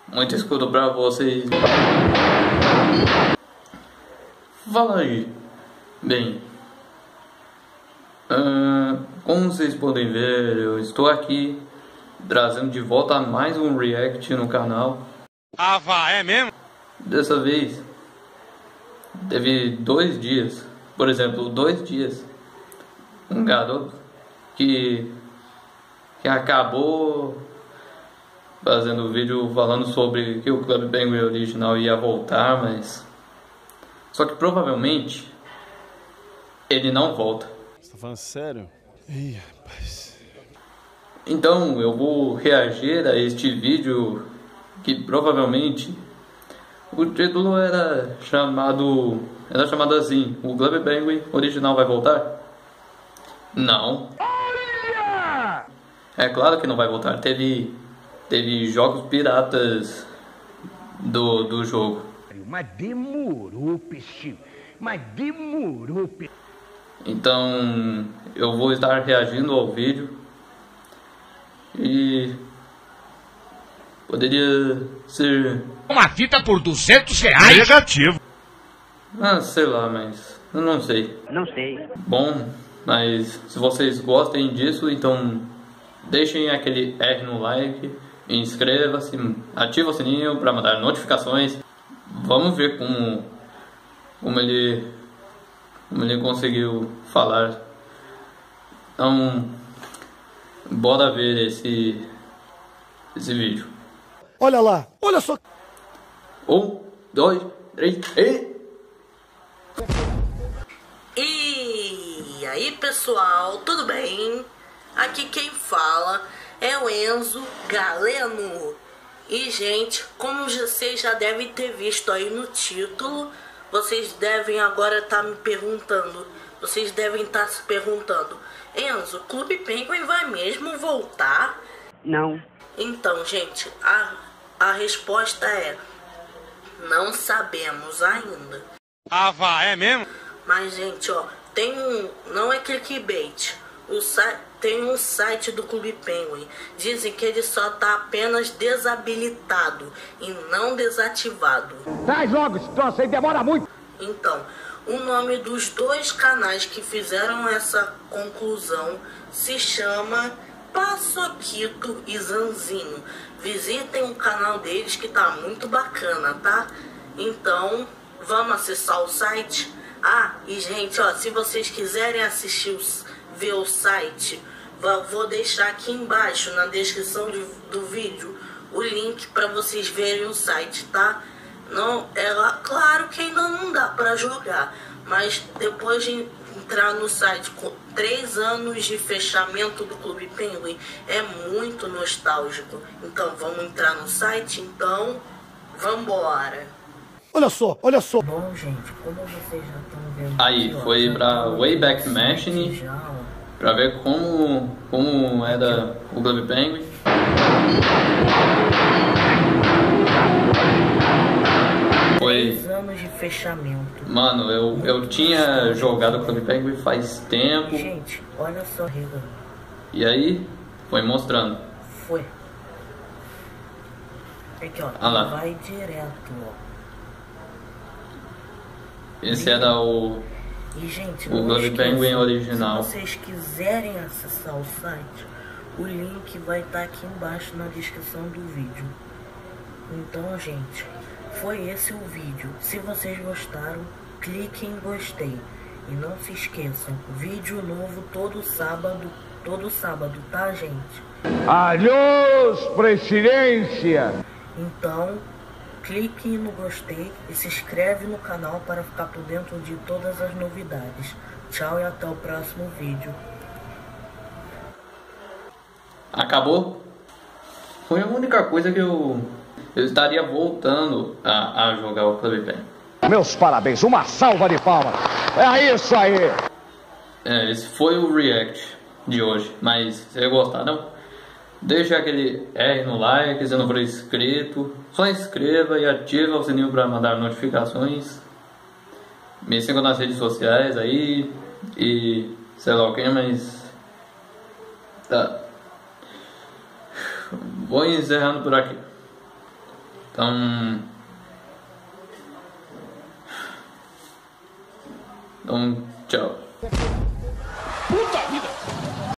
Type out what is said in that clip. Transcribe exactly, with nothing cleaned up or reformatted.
Muito escuro pra vocês. Fala aí. Bem, uh, como vocês podem ver, eu estou aqui trazendo de volta mais um react no canal. Ah, vá, é mesmo? Dessa vez teve dois dias, por exemplo, dois dias, um garoto que, que acabou fazendo vídeo falando sobre que o Club Penguin original ia voltar, mas só que provavelmente ele não volta. Você tá falando sério? Ih, rapaz. Então eu vou reagir a este vídeo que provavelmente o título era chamado era chamado assim: o Club Penguin original vai voltar? Não. É claro que não vai voltar. Teve teve jogos piratas do do jogo. Mas demorou, peixe. Mas demorou, peixe. Então eu vou estar reagindo ao vídeo e poderia ser Uma fita por duzentos reais? Negativo. Ah, sei lá, mas eu não sei. Não sei. Bom, mas se vocês gostem disso, então deixem aquele R no like, inscreva-se, ativa o sininho para mandar notificações. Vamos ver como, como ele como ele conseguiu falar. Então, bora ver esse esse vídeo. Olha lá, olha só. Um, dois, três, e... E aí pessoal, tudo bem? Aqui quem fala é o Enzo Galeno. E gente, como vocês já devem ter visto aí no título, vocês devem agora estar me perguntando, vocês devem estar se perguntando: Enzo, Clube Penguin vai mesmo voltar? Não. Então gente, a, a resposta é: não sabemos ainda. Ah, vá, é mesmo? Mas gente, ó, tem um, não é clickbait, o site, tem um site do Clube Penguin, dizem que ele só tá apenas desabilitado e não desativado. Traz logo esse troço aí, demora muito. Então, o nome dos dois canais que fizeram essa conclusão se chama Paçoquito e Zanzino. Visitem o canal deles que tá muito bacana, tá? Então, vamos acessar o site. Ah, e gente, ó, se vocês quiserem assistir, os, ver o site, vou deixar aqui embaixo na descrição do, do vídeo o link para vocês verem o site, tá? Não, é lá, claro que ainda não dá para jogar, mas depois de entrar no site com três anos de fechamento do Clube Penguin, é muito nostálgico. Então vamos entrar no site, então vambora. Olha só, olha só. Bom, gente, como vocês já estão vendo Aí, aqui, ó, foi pra Wayback Machine já, ó. pra ver como, como era o Club Penguin. Foi... Três anos de fechamento. Mano, eu, eu tinha jogado o Club Penguin faz tempo. Gente, olha só, Riga. E aí, foi mostrando. Foi. Aqui, ó. Ah lá. Vai direto, ó. Esse era o... E, gente, O não Club esqueçam, Penguin original. Se vocês quiserem acessar o site, o link vai estar aqui embaixo na descrição do vídeo. Então, gente, foi esse o vídeo. Se vocês gostaram, clique em gostei. E não se esqueçam, vídeo novo todo sábado, todo sábado, tá, gente? Adeus, presidência. Então, clique no gostei e se inscreve no canal para ficar por dentro de todas as novidades. Tchau e até o próximo vídeo. Acabou? Foi a única coisa que eu... Eu estaria voltando a, a jogar o Club Penguin. Meus parabéns, uma salva de palmas. É isso aí. É, esse foi o react de hoje. Mas se você gostaram, deixa aquele R no like. Se não for inscrito, só inscreva e ativa o sininho para mandar notificações. Me sigam nas redes sociais aí. E sei lá o que, mas... Tá. Vou encerrando por aqui. Então, então tchau. Puta vida!